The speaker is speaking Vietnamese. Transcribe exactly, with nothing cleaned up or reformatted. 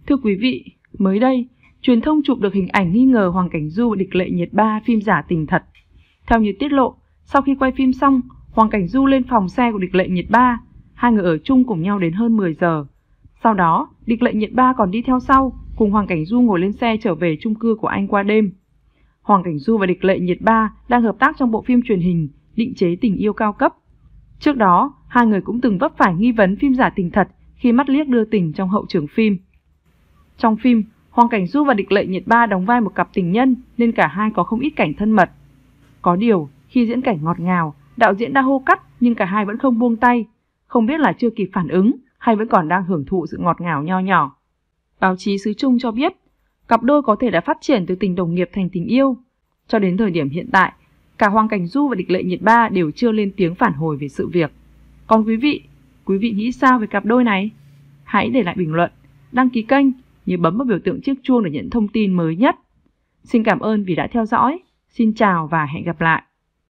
Thưa quý vị, mới đây, truyền thông chụp được hình ảnh nghi ngờ Hoàng Cảnh Du và Địch Lệ Nhiệt Ba phim giả tình thật. Theo như tiết lộ, sau khi quay phim xong, Hoàng Cảnh Du lên phòng xe của Địch Lệ Nhiệt Ba, hai người ở chung cùng nhau đến hơn mười giờ. Sau đó, Địch Lệ Nhiệt Ba còn đi theo sau, cùng Hoàng Cảnh Du ngồi lên xe trở về chung cư của anh qua đêm. Hoàng Cảnh Du và Địch Lệ Nhiệt Ba đang hợp tác trong bộ phim truyền hình Định chế tình yêu cao cấp. Trước đó, hai người cũng từng vấp phải nghi vấn phim giả tình thật khi mắt liếc đưa tình trong hậu trường phim. Trong phim, Hoàng Cảnh Du và Địch Lệ Nhiệt Ba đóng vai một cặp tình nhân nên cả hai có không ít cảnh thân mật. Có điều, khi diễn cảnh ngọt ngào, đạo diễn đã hô cắt nhưng cả hai vẫn không buông tay, không biết là chưa kịp phản ứng hay vẫn còn đang hưởng thụ sự ngọt ngào nho nhỏ. Báo chí xứ Trung cho biết, cặp đôi có thể đã phát triển từ tình đồng nghiệp thành tình yêu. Cho đến thời điểm hiện tại, cả Hoàng Cảnh Du và Địch Lệ Nhiệt Ba đều chưa lên tiếng phản hồi về sự việc. Còn quý vị, quý vị nghĩ sao về cặp đôi này? Hãy để lại bình luận, đăng ký kênh, nhớ bấm vào biểu tượng chiếc chuông để nhận thông tin mới nhất. Xin cảm ơn vì đã theo dõi. Xin chào và hẹn gặp lại.